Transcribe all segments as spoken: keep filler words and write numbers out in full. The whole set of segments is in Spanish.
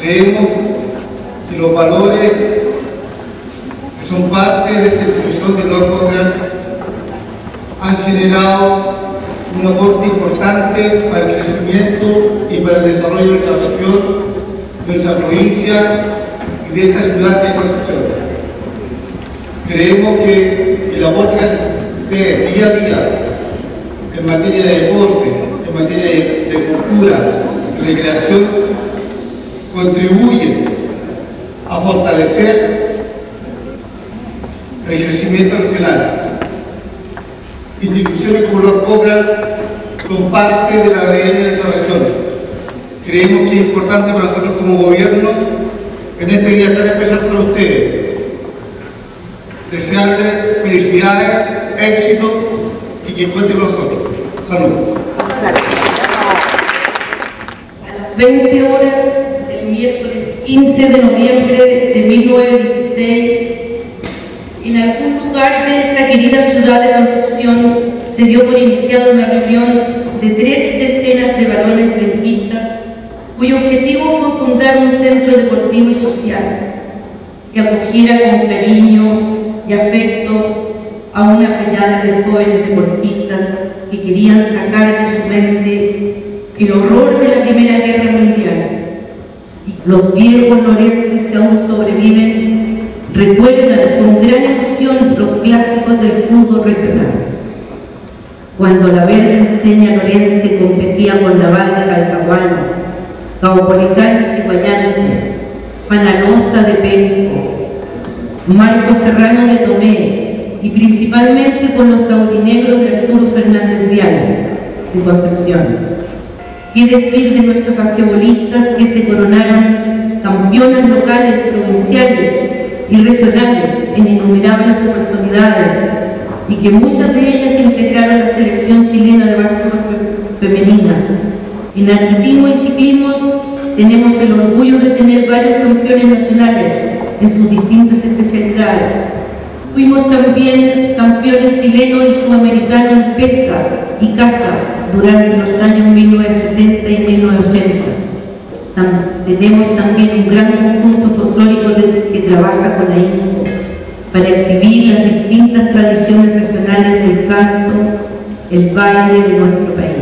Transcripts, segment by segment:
Creemos que los valores que son parte de esta institución de Lord Cochrane han generado un aporte importante para el crecimiento y para el desarrollo de nuestra región, de nuestra provincia y de esta ciudad de Concepción. Creemos que el aporte que hacen ustedes día a día en materia de deporte, en materia de, de cultura, de recreación, contribuye a fortalecer el crecimiento regional. Instituciones como Lord Cochrane son parte de la A D N de nuestra región. Creemos que es importante para nosotros como gobierno, en este día tan especial para ustedes, desearles felicidades, éxito y que cuenten con nosotros. Salud. A las veinte horas del miércoles quince de noviembre de mil novecientos dieciséis, en algún lugar de esta querida ciudad de Concepción se dio por iniciada una reunión de tres decenas de varones benquistas, cuyo objetivo fue fundar un centro deportivo y social que acogiera con cariño y afecto a una plejada de jóvenes deportistas que querían sacar de su mente el horror de la Primera Guerra Mundial. Y los viejos lorenses que aún sobreviven recuerdan con gran emoción los clásicos del fútbol regional. Cuando la verde enseña lorense competía con la Val de Talcahuano, Caupolicán y Ciguayante, Fanalosa de Penco, Marco Serrano de Tomé y principalmente con los aurinegros de Arturo Fernández Vial de Concepción. ¿Qué decir de nuestros basquetbolistas que se coronaron campeonas locales, provinciales y regionales en innumerables oportunidades y que muchas de ellas integraron la selección chilena de básquetbol femenina? En atletismo y ciclismo tenemos el orgullo de tener varios campeones nacionales en sus distintas especialidades. Fuimos también campeones chilenos y sudamericanos en pesca y caza durante los años mil novecientos setenta y mil novecientos ochenta. Tam tenemos también un gran conjunto folclórico de, que trabaja con la I N C O para exhibir las distintas tradiciones regionales del canto, el baile de nuestro país,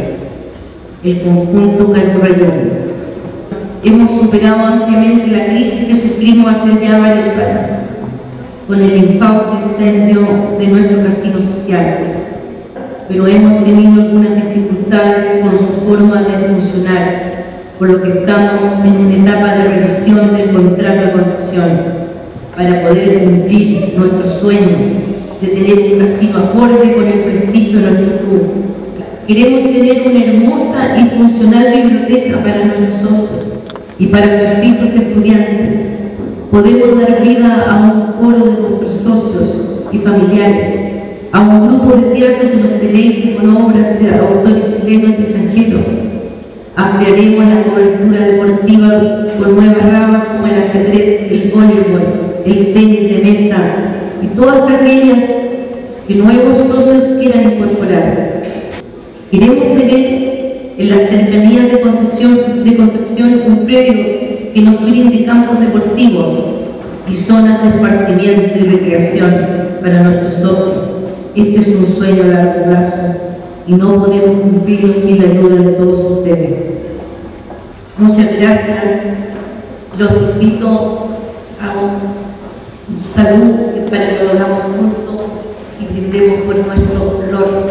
el conjunto Carurrayón. Hemos superado ampliamente la crisis que sufrimos hace ya varios años con el infausto incendio de nuestro casino social, pero hemos tenido algunas dificultades con su forma de funcionar, por lo que estamos en una etapa de revisión del contrato de concesión para poder cumplir nuestro sueño de tener un casino acorde con el prestigio de nuestro club. Queremos tener una hermosa y funcional biblioteca para nuestros socios y para sus hijos estudiantes. Podemos dar vida a un coro de nuestros socios y familiares, a un grupo de teatro que nos deleite con obras de autores chilenos y extranjeros. Ampliaremos la cobertura deportiva con nuevas ramas como el ajedrez, el voleibol, el tenis de mesa y todas aquellas que nuevos socios quieran incorporar. Queremos tener en las cercanías de Concepción, de Concepción un predio que nos brinde campos deportivos y zonas de esparcimiento y recreación para nuestros socios. Este es un sueño a largo plazo y no podemos cumplirlo sin la ayuda de todos ustedes. Muchas gracias. Los invito a un salud para que lo hagamos juntos y brindemos por nuestro Lord